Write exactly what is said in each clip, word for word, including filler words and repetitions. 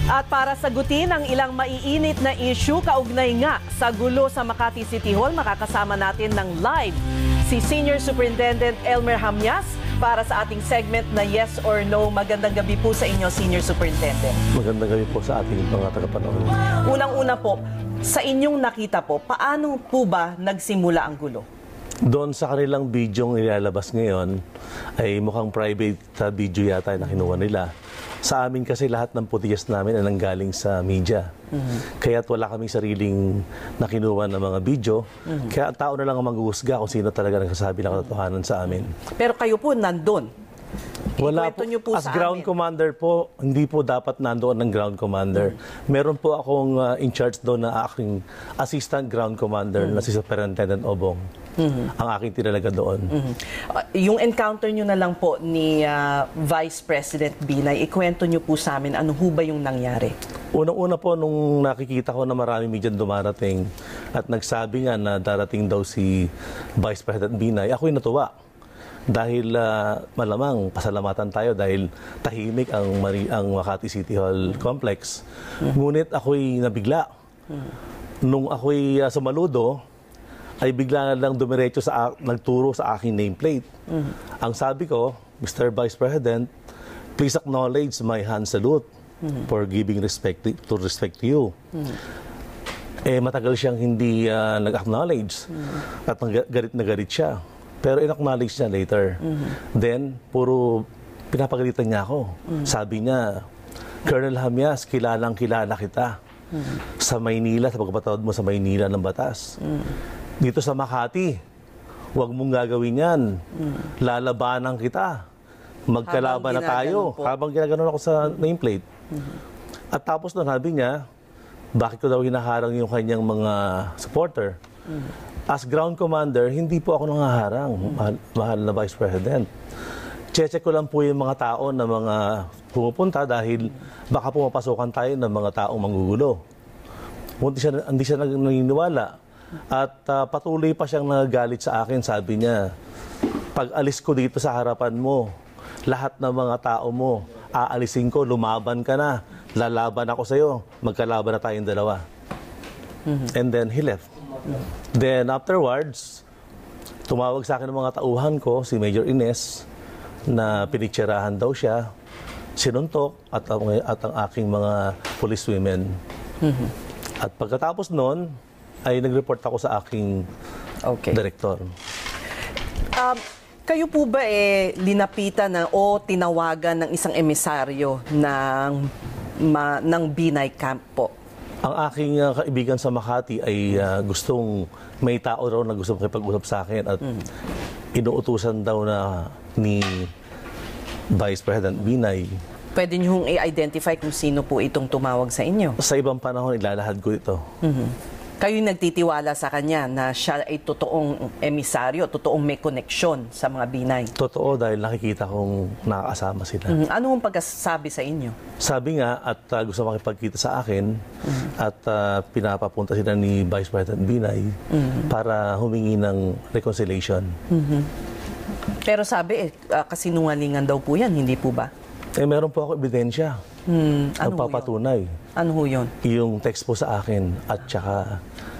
At para sagutin ang ilang maiinit na issue kaugnay nga sa gulo sa Makati City Hall, makakasama natin ng live si Senior Superintendent Elmer Jamias para sa ating segment na Yes or No. Magandang gabi po sa inyo, Senior Superintendent. Magandang gabi po sa ating mga tagapanood. Unang-una po, sa inyong nakita po, paano po ba nagsimula ang gulo? Doon sa kanilang video ng ilalabas ngayon, ay mukhang private uh, video yata na kinuha nila. Sa amin kasi lahat ng footage namin ay nanggaling sa media. Mm-hmm. Kaya't wala kaming sariling nakinuha ng mga video. Mm-hmm. Kaya ang tao na lang ang maghuhusga kung sino talaga nagsasabi ng katotohanan sa amin. Pero kayo po nandun. Wala po, po as ground amin. commander po, hindi po dapat nandoon ng ground commander. Mm-hmm. Meron po akong uh, in charge doon na aking assistant ground commander mm-hmm. na si Superintendent Obong. Mm-hmm. Ang aking tinalaga doon. Mm-hmm. uh, yung encounter nyo na lang po ni uh, Vice President Binay, ikwento nyo po sa amin, ano ho ba yung nangyari? Unang-una po, nung nakikita ko na maraming media dumarating at nagsabi nga na darating daw si Vice President Binay, ako'y natuwa. Dahil uh, malamang pasalamatan tayo dahil tahimik ang, Mari ang Makati City Hall Complex. Mm-hmm. Ngunit ako'y nabigla. Mm-hmm. Nung ako'y uh, sumaludo, ay bigla na lang dumiretso sa nagturo sa aking nameplate. Mm-hmm. Ang sabi ko, Mister Vice President, please acknowledge my hand salute mm-hmm. for giving respect to respect to you. Mm-hmm. Eh matagal siyang hindi uh, nag-acknowledge mm-hmm. at garit na garit siya. Pero in-acknowledge niya later. Mm-hmm. Then, puro pinapagalitan niya ako. Mm-hmm. Sabi niya, Colonel Jamias, kilalang kilala kita. Mm-hmm. Sa Maynila, sa pagpapatawad mo sa Maynila ng batas. Mm-hmm. Dito sa Makati, huwag mong gagawin yan. Mm. Lalabanan kita. Magkalaban na tayo. Po. Habang ginaganon ako sa nameplate. Mm-hmm. At tapos na sabi niya, bakit ko daw hinaharang yung kanyang mga supporter? Mm-hmm. As ground commander, hindi po ako nangaharang, mm-hmm. mahal, mahal na Vice President. Cheche ko lang po yung mga tao na mga pumupunta dahil baka pumapasukan tayo ng mga taong manggugulo. Hindi siya, hindi siya naniniwala. At uh, patuloy pa siyang nagagalit sa akin. Sabi niya, pag alis ko dito sa harapan mo, lahat ng mga tao mo, aalisin ko, lumaban ka na, lalaban ako sa'yo, magkalaban na tayong dalawa. Mm-hmm. And then he left. Mm-hmm. Then afterwards, tumawag sa akin ng mga tauhan ko, si Major Ines, na pinitsirahan daw siya, sinuntok, at ang, at ang aking mga police women. Mm-hmm. At pagkatapos noon, ay nag-report ako sa aking okay. director. Um, kayo po ba eh linapitan na o tinawagan ng isang emisaryo ng, ma, ng Binay Camp po? Ang aking uh, kaibigan sa Makati ay uh, gustong may tao raw na gusto makipag-usap sa akin at mm. inuutusan daw na ni Vice President Binay. Pwede nyo i-identify kung sino po itong tumawag sa inyo? Sa ibang panahon, ilalahad ko ito. Mm-hmm. Kayo nagtitiwala sa kanya na siya ay totoong emisaryo, totoong may koneksyon sa mga Binay? Totoo dahil nakikita kong nakakasama sila. Mm-hmm. Ano ang pagkasabi sa inyo? Sabi nga at uh, gusto makipagkita sa akin mm-hmm. at uh, pinapapunta sila ni Vice President Binay mm-hmm. para humingi ng reconciliation. Mm-hmm. Pero sabi, eh, uh, kasinungalingan daw po yan, hindi po ba? Eh, meron po ako ebidensya. Hmm, ano papatunay. Ano ho yun? Yung text po sa akin at saka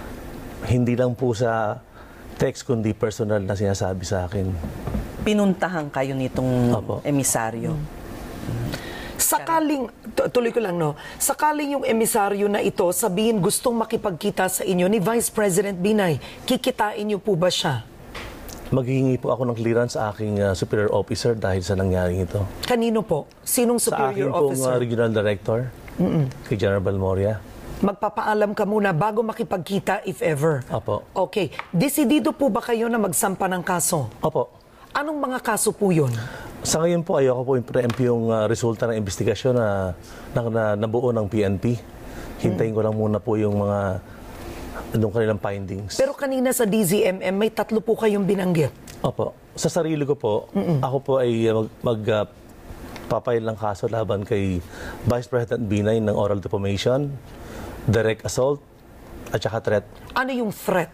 hindi lang po sa text kundi personal na sinasabi sa akin. Pinuntahan kayo nitong Opo. emisaryo? Hmm. Sakaling, tuloy ko lang no, sakaling yung emisaryo na ito sabihin gustong makipagkita sa inyo ni Vice President Binay, kikitain niyo po ba siya? Maghihingi po ako ng clearance sa aking uh, superior officer dahil sa nangyaring ito. Kanino po? Sinong superior officer? Sa aking pong uh, regional director, mm-mm. kay General Balmoria. Magpapaalam ka muna bago makipagkita if ever? Opo. Okay. Desidido po ba kayo na magsampa ng kaso? Opo. Anong mga kaso po yun? Sa ngayon po, ayoko po i-preempt yung uh, resulta ng investigasyon na, na, na nabuo ng P N P. Hintayin mm. ko lang muna po yung mga anong kanilang findings. Pero kanina sa D Z M M, may tatlo po kayong binanggit. Opo. Sa sarili ko po, Mm-mm. ako po ay mag, mag uh, papayal ng kaso laban kay Vice President Binay ng oral defamation, direct assault, at saka threat. Ano yung threat?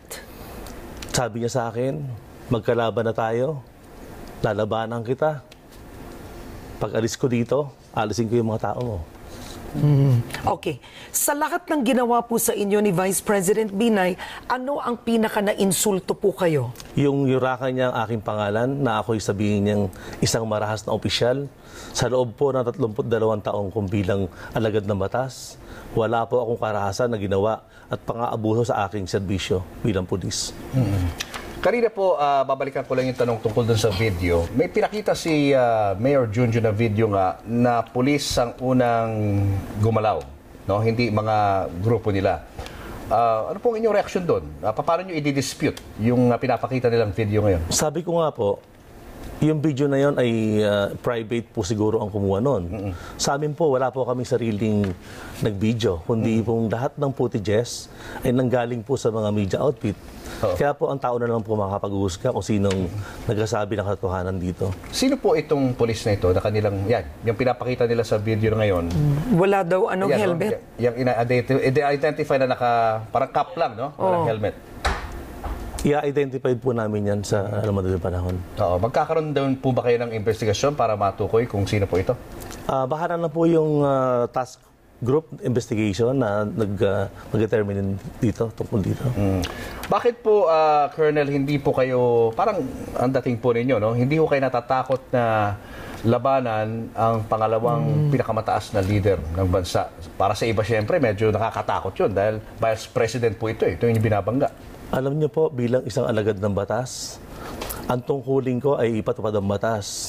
Sabi niya sa akin, magkalaban na tayo, lalabanan kita. Pag alis ko dito, alisin ko yung mga tao mo. Mm. Okay. Sa lahat ng ginawa po sa inyo ni Vice President Binay, ano ang pinaka na-insulto po kayo? Yung yurakan niya ang aking pangalan na ako'y sabihin niyang isang marahas na opisyal sa loob po ng tatlumpu't dalawang taong kung bilang alagad ng batas, wala po akong karahasan na ginawa at pang-aabuso sa aking serbisyo bilang pulis. Mm-hmm. Kanina po, uh, babalikan ko lang yung tanong tungkol dun sa video. May pinakita si uh, Mayor Junjun na video nga na pulis ang unang gumalaw, no? Hindi mga grupo nila. Uh, ano pong inyong reaction doon? Uh, paano nyo i-dispute yung uh, pinapakita nilang video ngayon? Sabi ko nga po, yung video na yon ay uh, private po siguro ang kumuha nun. Mm-hmm. Sa amin po, wala po kami sariling nag-video, kundi mm-hmm. pong lahat ng footages ay nanggaling po sa mga media outfit. Oh. Kaya po ang tao na lang po makakapag-uhusga kung sinong mm-hmm. nagsasabi ng katotohanan dito. Sino po itong pulis na ito na kanilang, yan, yung pinapakita nila sa video ngayon? Mm. Wala daw anong yan, helmet? No? Yung ina-identify na naka, parang cap lang, no? Walang oh. helmet. I-identify po namin yan sa alam mo doon panahon. Oo. Magkakaroon doon po ba kayo ng investigasyon para matukoy kung sino po ito? Uh, baka na po yung uh, task group investigation na nag, uh, mag-determine dito, tungkol dito. Mm. Bakit po, uh, Colonel, hindi po kayo, parang ang dating po ninyo, no? Hindi po kayo natatakot na labanan ang pangalawang mm. pinakamataas na leader ng bansa? Para sa iba, siyempre, medyo nakakatakot yun dahil Vice President po ito, eh. Ito yung binabangga. Alam niyo po, bilang isang alagad ng batas, ang tungkulin ko ay ipatupad ang batas.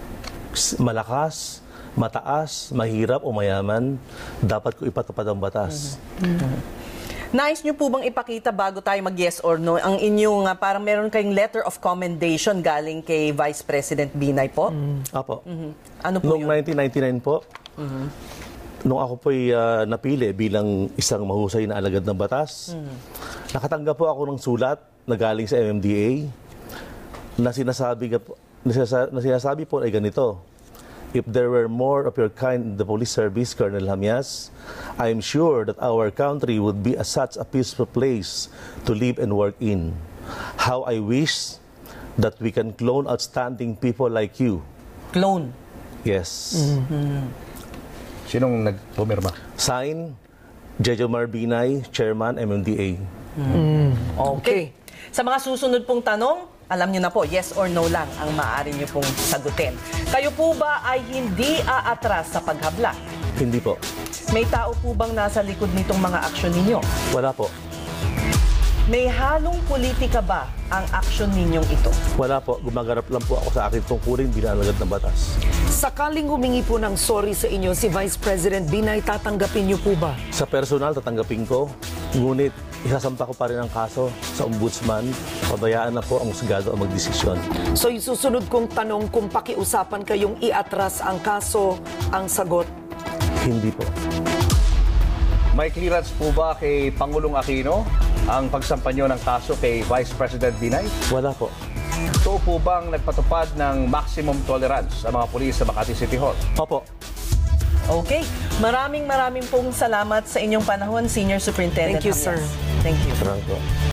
Malakas, mataas, mahirap o mayaman, dapat ko ipatupad ang batas. Mm-hmm. Nais niyo po bang ipakita bago tayo mag-yes or no, ang inyong, uh, parang meron kayong letter of commendation galing kay Vice President Binay po? Mm. Apo. Mm-hmm. Ano po Noong yun? nineteen ninety-nine po, mm-hmm. nung ako po'y uh, napili bilang isang mahusay na alagad ng batas, mm. nakatanggap po ako ng sulat na galing sa M M D A na sinasabi, na sinasabi po ay ganito: if there were more of your kind in the police service, Colonel Jamias, I am sure that our country would be a, such a peaceful place to live and work in. How I wish that we can clone outstanding people like you. Clone? Yes. Mm-hmm. Sinong nagpumirma? Sign, Elmer Binay, Chairman, M M D A. Mm. Okay. Sa mga susunod pong tanong, alam niyo na po, yes or no lang ang maaari niyo pong sagutin. Kayo po ba ay hindi aatras sa paghabla? Hindi po. May tao po bang nasa likod nitong mga aksyon ninyo? Wala po. May halong politika ba ang aksyon ninyong ito? Wala po. Gumaganap lang po ako sa akin tungkulin bilang alagad ng batas. Sakaling humingi po ng sorry sa inyo si Vice President Binay, tatanggapin niyo po ba? Sa personal, tatanggapin ko. Ngunit, isasampa ko pa rin ang kaso sa ombudsman. Pabayaan na po ang husgado ang magdesisyon. So, yung susunod kong tanong, kung pakiusapan kayong iatras ang kaso, ang sagot? Hindi po. May clearance po ba kay Pangulong Aquino ang pagsampa nyo ng kaso kay Vice President Binay? Wala po. Ito po bang nagpatupad ng maximum tolerance sa mga pulis sa Makati City Hall? Opo. Okay. Maraming maraming pong salamat sa inyong panahon, Senior Superintendent Thank you, Jamias. sir. Thank you. Franco.